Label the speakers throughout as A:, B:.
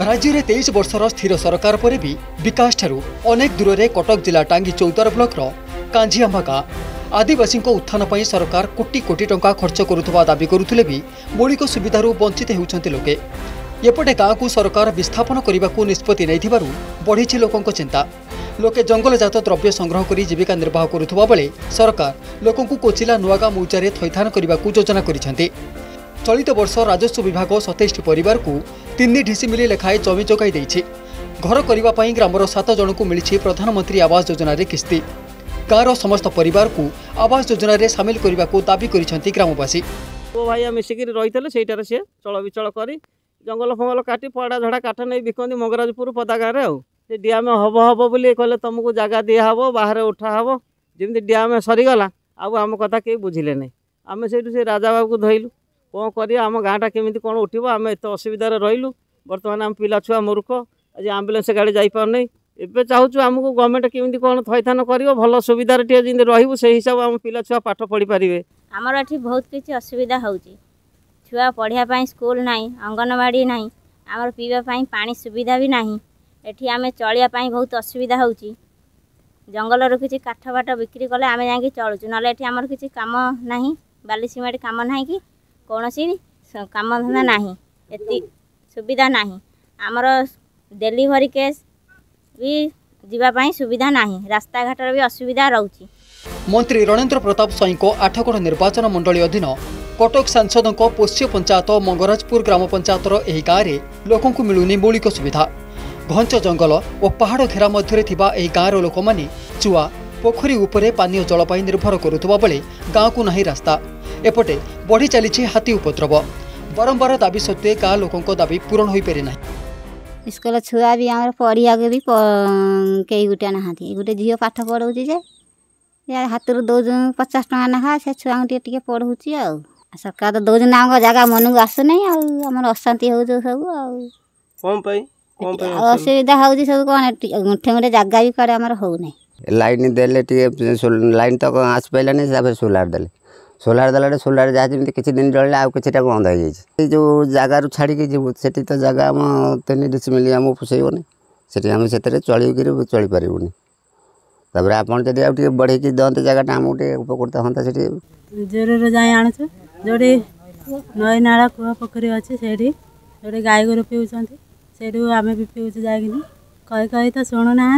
A: राज्य में 23 वर्षर स्थिर सरकार पर भी विकास ठारू अनेक दूर में कटक जिला टांगी चौतार ब्लॉक कांझीआंबा गाँ आदिवासी उत्थान पर सरकार कोटी कोटी टंका खर्च करुवा दाबी करुले भी मौलिक सुविधार वंचित होउछन्ति लोके। एपटे गाँव को सरकार विस्थापन करने को निष्पत्ति नहीं बढ़ी लोकों चिंता। लोके जंगलजात द्रव्य संग्रह कर जीविका निर्वाह करुवा बेले सरकार लोकों कोचिला नुआगा मौजा थैथान करने को योजना करिसेंति। चलित वर्ष राजस्व विभाग 27 परिवार को 3 ढिसिमिली लेखाएं जमी जोगाई देइछि। घर करने ग्रामर 7 जन को मिली प्रधानमंत्री आवास योजना किस्ती। गाँवर समस्त परिवार को आवास योजना रे सामिल करने को दाबी करिसेंति ग्रामवासी।
B: ओ भाई मिसिक रही से चल विचल कर जंगल फंगल काटी पड़ा झड़ा काठ नहीं बिकती मंगराजपुर पदा गाँव से डैम हम हम बोली कहले तुमको जगह दिहब बाहर उठाहब जमी डैम सरीगला आम कथा कहीं बुझिले नहीं। आम से राजा बाबू को धरलु कौन कर आम गाँटा केमी कौन उठब आम एत असुविधार रही बर्तमान आम पिला छुआ मूर्ख आज आम्बुलांस गाड़ी जापार नहीं एवं चाहूँ आमको गवर्नमेंट केमी कौन थैथान कर भल सुविधार टे रही से हिसाब आम पिला छुआ पाठ पढ़ी पारे।
C: आमर एठी बहुत किसी असुविधा होउची छुआ पढ़िया स्कूल नहीं अंगनवाड़ी नहीं आमर पीवा पानी सुविधा भी नहीं एठी आमे चलिया बहुत असुविधा होउची। जंगल किसी काठ बाट बिक्री कले आमे जाके चलुचु ना एठी आमर किसी काम नहीं बाली सीमेंट काम नहीं कि कौन काम धंदा नहीं एति सुविधा नहीं आमर डेलीवरी केस भी जीवाई सुविधा नहीं रास्ता घाटर भी असुविधा रोची।
A: मंत्री रणेन्द्र प्रताप स्वाई को 8गड़ निर्वाचन मंडली अधीन कटक सांसद पोष्य पंचायत मंगराजपुर ग्राम पंचायतर एही गाँव में लोकों को मिलुनी मौलिक सुविधा। घंच जंगल और पहाड़ घेरा मध्य गाँवर लोक मैंने चुआ पोखरी उपरे पानीय जल पर निर्भर करुवा बेले गाँव को नहीं रास्ता। एपटे बढ़ी चली हाथी उपद्रव बारंबार दाबी सत्वे गाँ लोकों दाबी पूरण हो पारे ना।
C: स्कूल छुआ भी आम पढ़िया भी कई गोटे ना गोटे झील पाठ पढ़ाऊँगी जे हाथ दौज 50 टका नाखा से छुआ टे पढ़ाऊँगी आ सरकार तो दौन आम जगह मन को आसुना आम अशांति हो सब असुविधा हो सब कौन गुंठे गुंठे जगह भी कड़े आम होना
D: लाइन देले लाइन तक आस पारानी सोलार देले सोलार जहाँ जमी किसी दिन जल्ला आउ कि बंद हो जाए जो जगार छाड़ी जीव से तो जगह आम 3 डिसिमिली आम पोषेबनी से आम से चल चल पारूनी तापर आपड़ जब आगे बढ़े दंते जगह आमको टे उपकृत हाँ से
E: जोर जाए आणुच जो नई नाला कूआ पोखरी अच्छे से जो गाई गोर पीऊँ से आम भी पीऊँ जाए कही कही तो शुणुना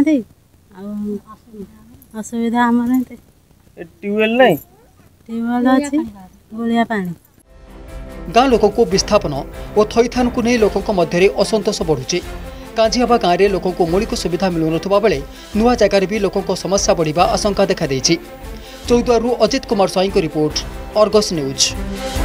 E: असुविधा आम
B: ट्यूबवेल नहीं
E: ट्यूबवेल अच्छी गोलिया पानी।
A: गाँ लोकों को विस्थापन और थैथान को नहीं लोकों मध्य असंतोष बढ़ुची। कांझीआंबा गाँव में लोकों को मौलिक सुविधा मिलुनथुवा बेले नुआ जगार भी लोकों समस्या बढ़िबा आशंका देखा देछि। चौद्वारु अजित कुमार स्वाई को रिपोर्ट, अर्गस न्यूज।